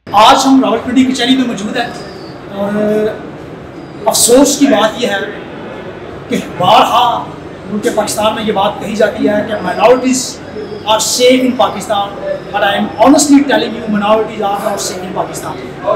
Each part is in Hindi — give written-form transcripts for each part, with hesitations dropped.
आज हम रावलपिंडी कचहरी में मौजूद हैं और अफसोस की बात यह है कि बारहा उनके पाकिस्तान में ये बात कही जाती है कि minorities are safe in Pakistan, but I am honestly telling you minorities are not safe in Pakistan.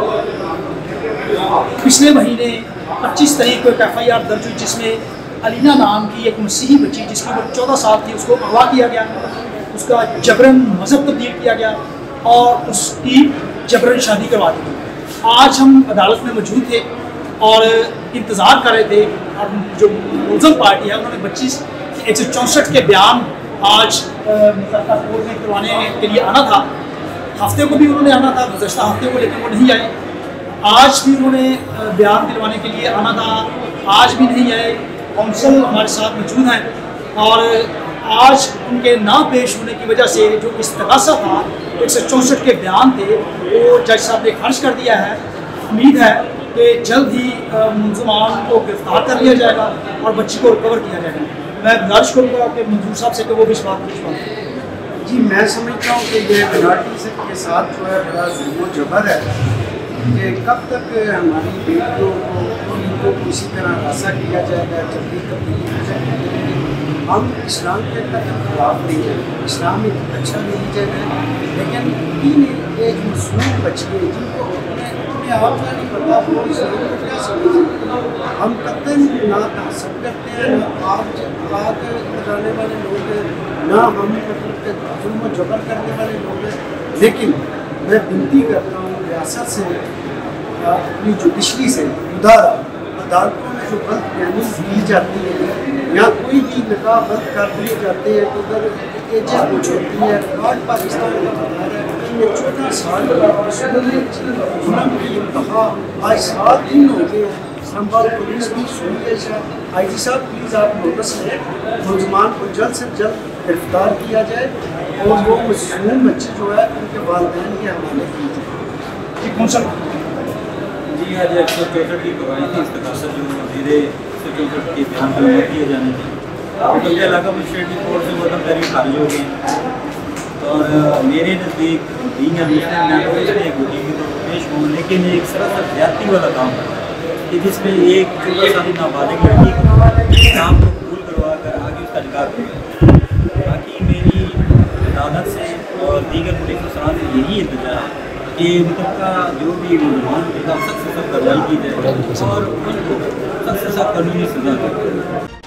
पिछले महीने 25 तारीख को एक FIR दर्ज हुई जिसमें अलीना नाम की एक मसीही बच्ची जिसकी उम्र 14 साल थी, उसको अगवा किया गया, उसका जबरन मज़हब तब्दील किया गया और उसकी जबरन शादी करवा दी गई। आज हम अदालत में मौजूद थे और इंतज़ार कर रहे थे और जो मुलज़म पार्टी है उन्होंने 164 के बयान आज कोर्ट में करवाने के लिए आना था। हफ्ते को भी उन्होंने आना था, गुज़श्ता हफ्ते को, लेकिन वो नहीं आए। आज भी उन्होंने बयान दिलवाने के लिए आना था, आज भी नहीं आए। कौंसल हमारे साथ मौजूद हैं और आज उनके ना पेश होने की वजह से जो इस्तग़ासा था 164 के बयान थे वो जज साहब ने खारिज कर दिया है। उम्मीद है कि जल्द ही मुलज़मान को गिरफ्तार कर लिया जाएगा और बच्ची को रिकवर किया जाएगा। मैं गुजारिश करूँगा कि मंजूर साहब से कि वो भी इस बात को विश्वास। जी, मैं समझता हूँ कि ये मिनॉरिटी के साथ जो है बड़ा जुल्म जबर है कि कब तक हमारी बेटियों को किसी तरह ऐसा किया जाएगा, जल्दी तब्दीली हो जाएगी। हम इस्लाम के खिलाफ नहीं है, इस्लाम एक अच्छा रिलीजन है, लेकिन तीन एक मासूम बच्चे जिनको अपने आप का नहीं पता वो इस्लाम को क्या समझे, हम कतई ना तासब करते हैं, ना आग लगाने वाले लोग हैं, ना हम जुल्म जबर करने वाले लोग हैं। लेकिन मैं विनती करता हूँ रियासत से, अपनी जुडिशरी से, अदालतों में जो गलत बयानी दी जाती है या कोई भी निकाह बंद कर दिए जाते हैं तो उधर एजें कुछ होती है। रिकॉर्ड पाकिस्तान का बता रहा है कि 14 साल जुल्म की इंतहा आज 7 दिन हो गए हैं। इस्लामाबाद पुलिस भी सुन है। IG साहब प्लीज़ आप नोटिस लें, मुलज़मान को जल्द से जल्द गिरफ्तार किया जाए और वो मासूम बच्चे जो है उनके वालिदैन के हवाले की जाए। जी, आज 164 की गवाही थी, इस्तग़ासा जो वज़ीर 164 के बयान पर किए जाने थे तो इलाका मजिस्ट्रेटी कोर्ट से मतलब तहरीर खारिज हो गई और मेरे नज़दीक दीन या मुस्लिम मैं तो इसमें एक वकील की तो पेश हूँ, लेकिन एक सरासर ज़्यादती वाला काम है कि जिसमें एक 14 साल नाबालिग लड़की को काम को कबूल करवा कर आगे उसका निकाह करें। बाकी मेरी अदालत से और दीगर पुलिस अफसरान से यही इंतजार है कि मुतलका जो भी मुलज़मान उनका सख्त से सख्त कार्रवाई की जाए और उनको सख्त से सख्त कानूनी सज़ा दी जाए।